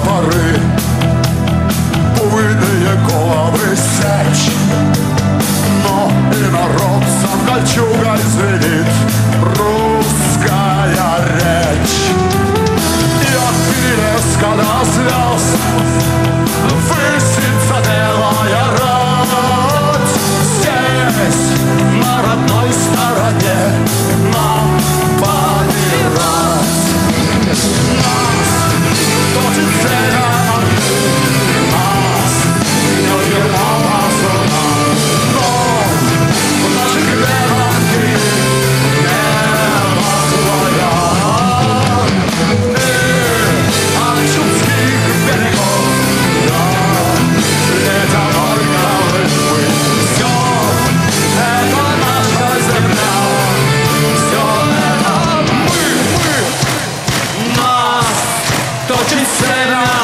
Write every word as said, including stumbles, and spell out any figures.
прапори, буйные головы сечь. Но и народ сам кольчугой звенит, русская речь. И от перелеска до звезд высится белая рать. Здесь, на родной стороне, нам помирать. Нас точит север, нас не удержала зона. Но в наших венах небо своя. И от чудских берегов до ледяной Колымы. Все это наша земля, все это мы, мы. Нас точит север.